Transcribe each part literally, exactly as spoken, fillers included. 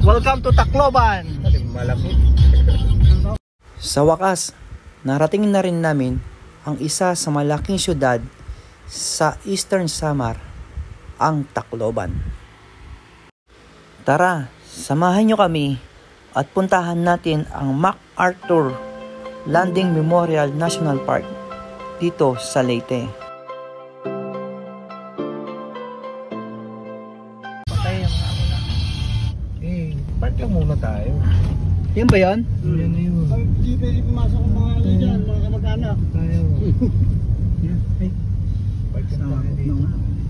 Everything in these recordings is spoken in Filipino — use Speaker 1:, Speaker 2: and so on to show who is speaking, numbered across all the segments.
Speaker 1: Welcome to Tacloban.
Speaker 2: Malapit.
Speaker 1: Sa wakas, narating na rin namin ang isa sa malaking syudad sa Eastern Samar, ang Tacloban. Tara, samahan nyo kami at puntahan natin ang MacArthur Landing Memorial National Park dito sa Leyte. Patay ang ako na.
Speaker 2: Eh, park lang muna tayo.
Speaker 1: Yan ba yan?
Speaker 2: Hmm. Yan na yun.
Speaker 3: Hindi pwede pumasok ang mga ano dyan, mga kamag-anak.
Speaker 2: Tayo.
Speaker 1: Yan. Ay.
Speaker 2: Park lang
Speaker 1: Sa-
Speaker 2: tayo dito.
Speaker 1: no.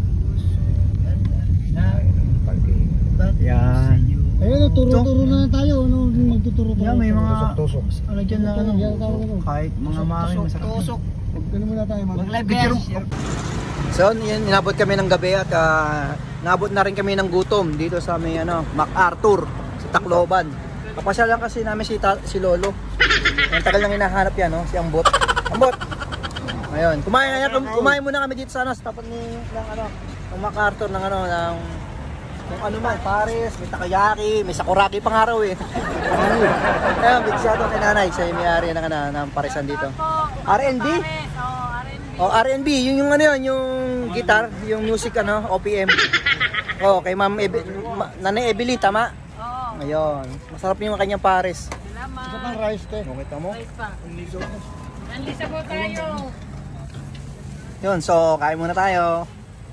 Speaker 2: Parking.
Speaker 1: Yan.
Speaker 3: Ayun, turo-turo na lang tayo. Ano, magtuturo tayo.
Speaker 1: Yan, may mga
Speaker 2: Tusok-tusok.
Speaker 1: ano dyan na ano.
Speaker 3: Yan, tawag ano.
Speaker 1: Kahit mga mami masarap.
Speaker 3: Tusok. Ganun muna tayo. Mag
Speaker 1: Mag-live kayo. So, yan, inabot kami ng gabi at uh, nabot na rin kami ng gutom dito sa may ano, MacArthur sa Tacloban. Kapasya lang kasi namin si, ta- si Lolo. Ang tagal nang hinahanap yan, no? Si Ambot. Ambot! Ngayon, kumain na kum- kumain muna kami dito sa ano, sa tapat ni ng ano, ng MacArthur ng ano, ng kung ano man, Paris, may takoyaki, may sakuraki pang araw eh. Ayun, big shout out kay nanay, siya yung may-ari ng, ano, ng Parisan dito. R and B? Oh, R and B, yun yung ano yun, yung guitar, yung music ano, O P M. Oh, kay Ma'am Ebe, Ma, Nanay Ebeli, tama? Oo. Ayun, masarap yung kanyang Paris.
Speaker 3: Ito pang rice te.
Speaker 1: Okay, kita mo?
Speaker 4: Nandito po tayo.
Speaker 1: Yun, so kain muna tayo.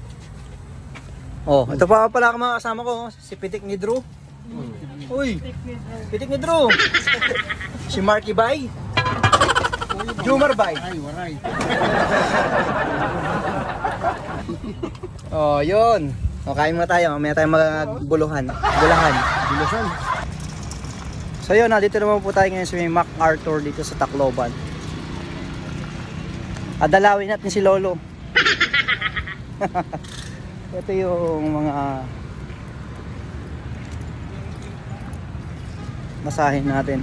Speaker 1: Oh, ito pa pala ang mga kasama ko, si Pitik ni Drew. Uy, Pitik ni Drew. Si Marky Bay. Jumar Bay.
Speaker 3: Ay, waray.
Speaker 1: Oh, yun. O, kain muna tayo. Mamaya tayo magbuluhan. Bulahan.
Speaker 3: Bilasan.
Speaker 1: So yun, dito naman po tayo ngayon sa may MacArthur dito sa Tacloban. Adalawin natin si Lolo. Ito yung mga masahin natin.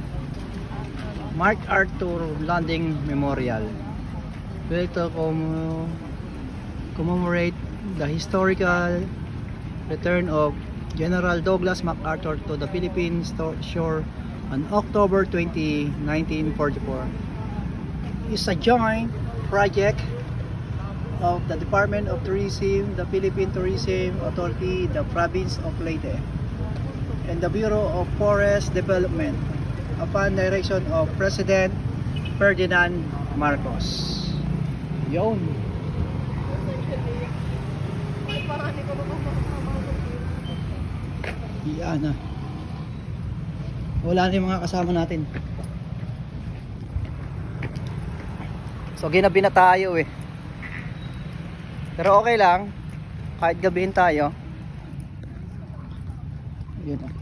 Speaker 1: MacArthur Landing Memorial. Ito com commemorate the historical return of General Douglas MacArthur to the Philippine shore on October twentieth, nineteen forty-four. It's a joint project of the Department of Tourism, the Philippine Tourism Authority, the Province of Leyte, and the Bureau of Forest Development upon direction of President Ferdinand Marcos. Yun. Yan na. Wala na yung mga kasama natin. So ginabi na tayo eh. Pero okay lang. Kahit gabihin tayo. Yun na.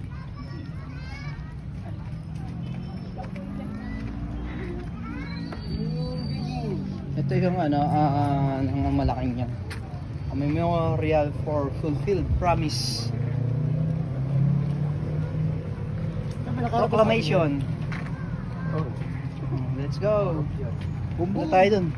Speaker 1: Ito yung ano, uh, ng malaking yan. A memorial for fulfilled promise. Proclamation.
Speaker 2: Oh.
Speaker 1: Let's go. Boom boom tayo dun.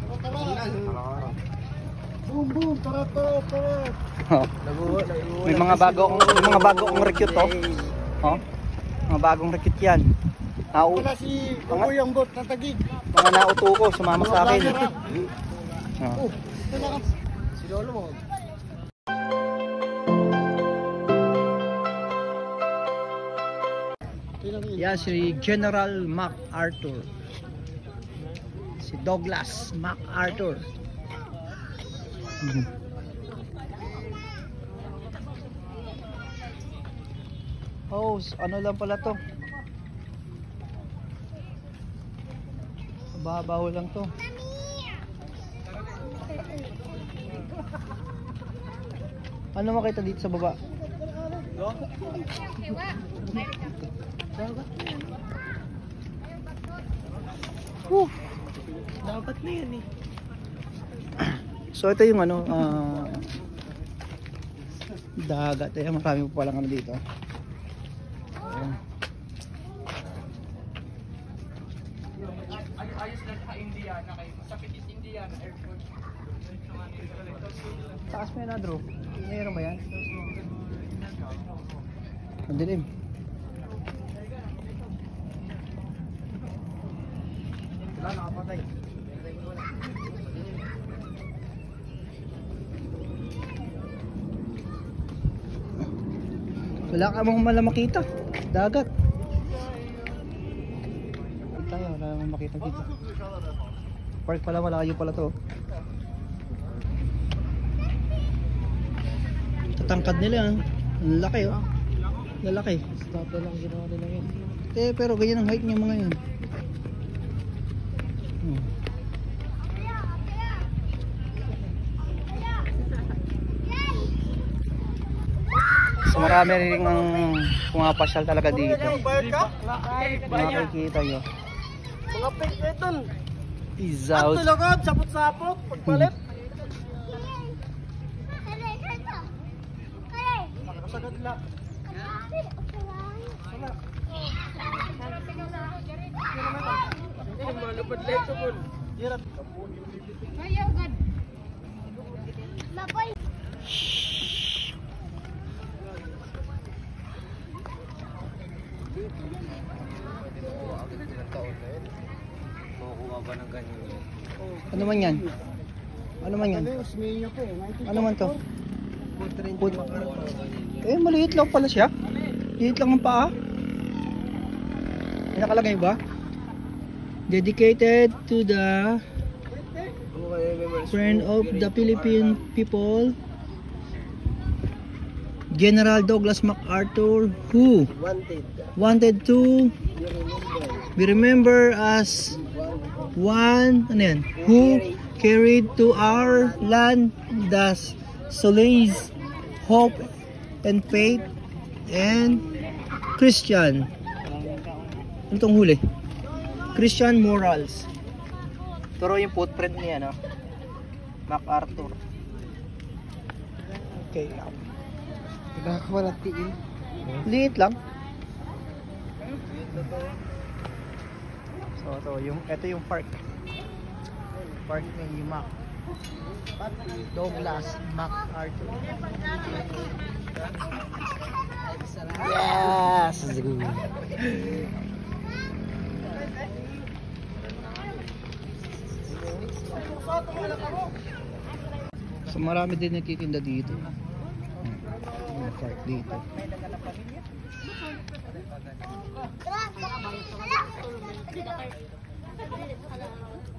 Speaker 3: Boom, boom. Tara, tara, tara.
Speaker 1: Oh. May mga bago akong may mga bago akong recruit oh. Oh. Mga bagong recruit yan. Nau
Speaker 3: Wala si Kukuyang Bot na tagig.
Speaker 1: mga nauto ko sumama sa akin. Oh.
Speaker 3: Oh, ito na ka. Si Lolo mo.
Speaker 1: Yan si General MacArthur. Si Douglas MacArthur. Mhm. Oh, ano lang pala to? Babaw lang to. Ano makita dito sa baba? Whew. Dapat na yan eh. So ito yung ano, uh, dagat. Ayan, marami pa palang ano dito. Ayan.
Speaker 4: Ayos lang sa India na kayo. Masakit is India na airport.
Speaker 1: Taas mo yan na, Drew. Mayroon ba yan? Ang dilim.
Speaker 3: Wala, nakapatay.
Speaker 1: Wala ka mong mala makita. Dagat. Tayo, wala namang makita dito. Park pala, malayo pala to. Tatangkad nila, ah. Ang laki, oh. Lalaki.
Speaker 3: Stop lang ginawa nila yun.
Speaker 1: Eh, pero ganyan ang height niya mga yan. Hmm. So marami rin ang pumapasyal talaga dito. Makikita nyo.
Speaker 3: Mga pink na ito.
Speaker 1: Is out.
Speaker 3: Tulogod, sapot-sapot, pagpalit. Nakasagad lang. Ini malupad leto po. Dirat.
Speaker 5: Ayaw gad. Lapay.
Speaker 2: Makukuha ba ng ganyan?
Speaker 1: Ano man yan? Ano man yan?
Speaker 3: Ano yung Osmeña po?
Speaker 1: Ano man to? Put. Eh, maliit lang pala siya. Maliit lang ang paa. May nakalagay ba? Dedicated to the friend of the Philippine people, General Douglas MacArthur, who
Speaker 3: Wanted.
Speaker 1: wanted to be remembered as one, ano yan, who carried to our land the solace, hope, and faith, and Christian. Ano tong huli? Christian morals. Pero yung footprint niya, no? MacArthur. Okay.
Speaker 3: Nakakawalatiin.
Speaker 1: Liit lang. So, to yung ito yung park. Park ni Mac. Douglas MacArthur. Yes. So marami din nagtitinda dito. May park dito.
Speaker 5: Tara.